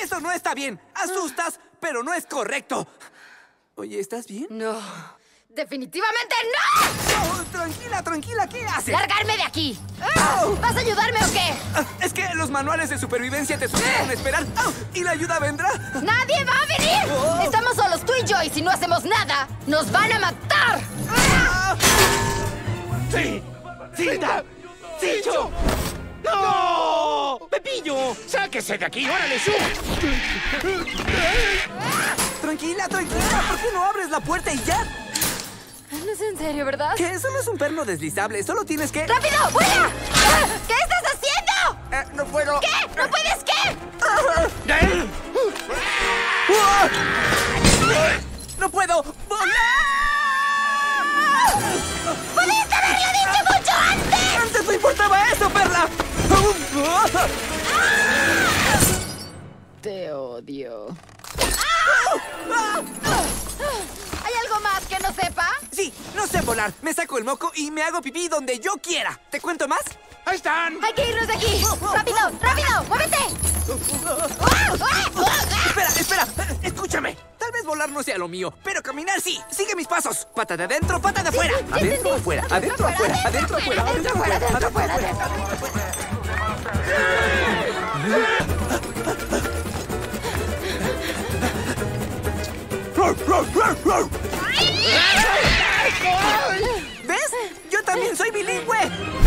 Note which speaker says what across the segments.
Speaker 1: Eso no está bien. Asustas, pero no es correcto. Oye, ¿estás bien?
Speaker 2: No. ¡Definitivamente no!
Speaker 1: Oh, tranquila, tranquila. ¿Qué haces?
Speaker 2: ¡Largarme de aquí!
Speaker 1: ¡Au!
Speaker 2: ¿Vas a ayudarme o qué?
Speaker 1: Es que los manuales de supervivencia te sugieren esperar. ¡Au! ¿Y la ayuda vendrá?
Speaker 2: ¡Nadie va a venir!
Speaker 1: Oh.
Speaker 2: Estamos solos tú y yo, y si no hacemos nada, ¡nos van a matar!
Speaker 3: ¡Sí! ¡Cinta! ¡Cincho! ¡No! ¡Pepillo! ¡Sáquese de aquí! ¡Órale, su!
Speaker 1: Tranquila, tranquila. ¿Por qué no abres la puerta y ya?
Speaker 2: No es en serio, ¿verdad?
Speaker 1: Que eso no es un perno deslizable. Solo tienes que...
Speaker 2: ¡Rápido! ¡Vuela! ¿Qué estás haciendo?
Speaker 1: No puedo.
Speaker 2: ¿Qué? ¿No puedes qué?
Speaker 1: ¡No puedo! ¡Volar!
Speaker 2: ¡Pudiste haberlo dicho mucho antes!
Speaker 1: ¡Antes no importaba eso, Perla!
Speaker 2: Te odio. ¿Hay algo más que no sepa?
Speaker 1: Sí, no sé volar. Me saco el moco y me hago pipí donde yo quiera. ¿Te cuento más?
Speaker 3: ¡Ahí están!
Speaker 2: ¡Hay que irnos de aquí! ¡Rápido! ¡Rápido! ¡Muévete!
Speaker 1: Espera, espera. Escúchame. Tal vez volar no sea lo mío, pero caminar sí. Sigue mis pasos. Pata de adentro, pata de afuera.
Speaker 2: sí,
Speaker 1: Adentro,
Speaker 2: entendí.
Speaker 1: afuera. Adentro, afuera. Adentro, afuera.
Speaker 2: Adentro, afuera. Adentro, afuera.
Speaker 1: ¿Ves? Yo también soy bilingüe.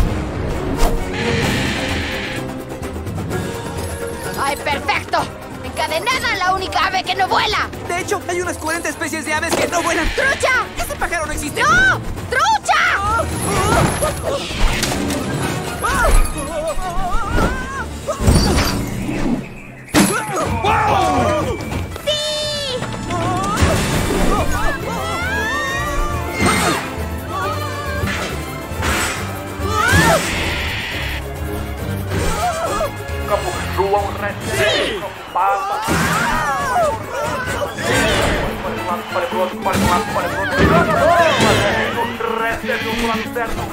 Speaker 2: ¡Ay, perfecto! ¡Encadenada a la única ave que no vuela!
Speaker 1: De hecho, hay unas 40 especies de aves que no vuelan.
Speaker 2: ¡Trucha!
Speaker 1: ¡Ese pájaro no existe!
Speaker 2: ¡No! ¡Trucha! ¡Sí!
Speaker 4: Ruang reses kepala.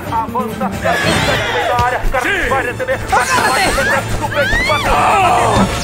Speaker 1: ¡Agárrate!